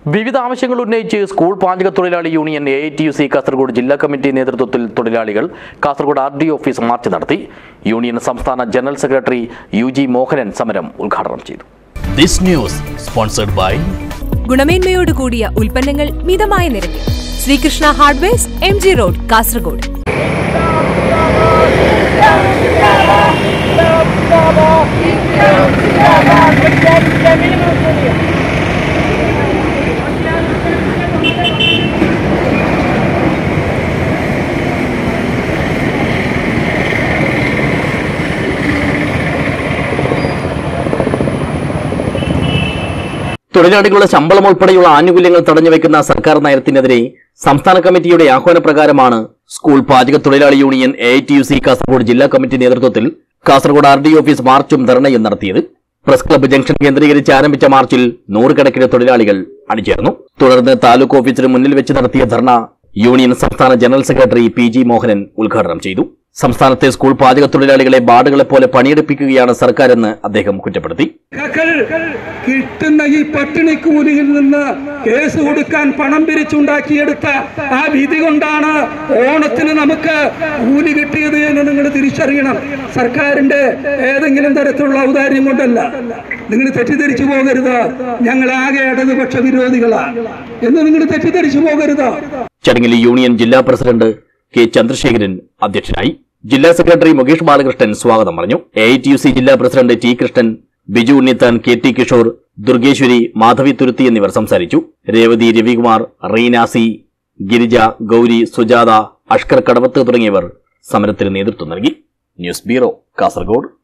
വിവിധ ആവശ്യങ്ങൾ ഉന്നയിച്ച് സ്കൂൾ പാചക തൊഴിലാളി യൂണിയൻ AITUC കാസർഗോഡ് ജില്ലാ കമ്മിറ്റി നേതൃത്വത്തിൽ തൊഴിലാളികൾ കാസർഗോഡ് RD ഓഫീസ് മാർച്ച് നടത്തി. യൂണിയൻ സംസ്ഥാന ജനറൽ സെക്രട്ടറി UG മോഹനൻ സമരം ഉദ്ഘാടനം ചെയ്തു. This news sponsored by ഗുണമേന്മയോട് കൂടിയ ഉൽപ്പന്നങ്ങൾ മിതമായ നിരക്കിൽ Sreekrishna hardwares MG road Kasaragod. തൊഴിലാളികളുടെ ശമ്പളം ഉൾപ്പെടെയുള്ള ആനുകൂല്യങ്ങൾ തടഞ്ഞുവെക്കുന്ന സർക്കാർ നയത്തിനെതിരെ സംസ്ഥാന കമ്മിറ്റിയുടെ ആഹ്വാനപ്രകാരമാണ് സ്കൂൾ പാചക തൊഴിലാളി യൂണിയൻ AITUC കാസർഗോഡ് ജില്ലാ കമ്മിറ്റി നേതൃത്വത്തിൽ കാസർഗോഡ് RD ഓഫീസ് മാർച്ചും ധർണയും നടത്തിയത്. പ്രസ് ക്ലബ്ബ് ജംഗ്ഷൻ കേന്ദ്രീകരിച്ച് ആരംഭിച്ച മാർച്ചിൽ നൂറുകണക്കിന് തൊഴിലാളികൾ അണിചേർന്നു. തുടർന്ന് താലൂക്ക് ഓഫീസിന് മുന്നിൽ വെച്ച് നടത്തിയ ധർണ യൂണിയൻ സംസ്ഥാന ജനറൽ സെക്രട്ടറി PG മോഹനൻ ഉദ്ഘാടനം ചെയ്തു. സംസ്ഥാനത്തെ സ്കൂൾ പാചക തൊഴിലാളികളെ ബാഡുകളെ പോലെ പണിയെടുപ്പിക്കുകയാണ് സർക്കാരെന്ന് അദ്ദേഹം കുറ്റപ്പെടുത്തി. കിട്ടുന്ന ഈ പട്ടിണി കൂലിയിൽ നിന്ന് കേസ് കൊടുക്കാൻ പണം പിരിച്ചുണ്ടാക്കിയെടുത്ത ആ വിധി കൊണ്ടാണ് ഓണത്തിന് നമുക്ക് കൂലി കിട്ടിയത് എന്ന് നിങ്ങൾ തിരിച്ചറിയണം. സർക്കാരിന്റെ ഏതെങ്കിലും തരത്തിലുള്ള ഔദാര്യം കൊണ്ടല്ല. നിങ്ങൾ തെറ്റിദ്ധരിച്ചു പോകരുത്, ഞങ്ങളാകെ ഇടതുപക്ഷ വിരോധികളാണ് എന്ന് നിങ്ങൾ തെറ്റിദ്ധരിച്ചു പോകരുത്. ചടങ്ങിൽ യൂണിയൻ ജില്ലാ പ്രസിഡന്റ് K. ചന്ദ്രശേഖരൻ അധ്യക്ഷനായി. ജില്ലാ സെക്രട്ടറി മുകേഷ് ബാലകൃഷ്ണൻ സ്വാഗതം പറഞ്ഞു. AITUC ജില്ലാ president T. Krishnan, Biju Unnithan, KT Kishore, Durgeshwari, Madhavi Thuruthi എന്നിവർ സംസാരിച്ചു. രേവതി, രവികുമാർ, റീനാസി, ഗിരിജ, ഗൌരി, സുജാത, അഷ്കർ കടവത്ത് തുടങ്ങിയവർ സമരത്തിന് നേതൃത്വം നൽകി. News bureau, Kasaragod.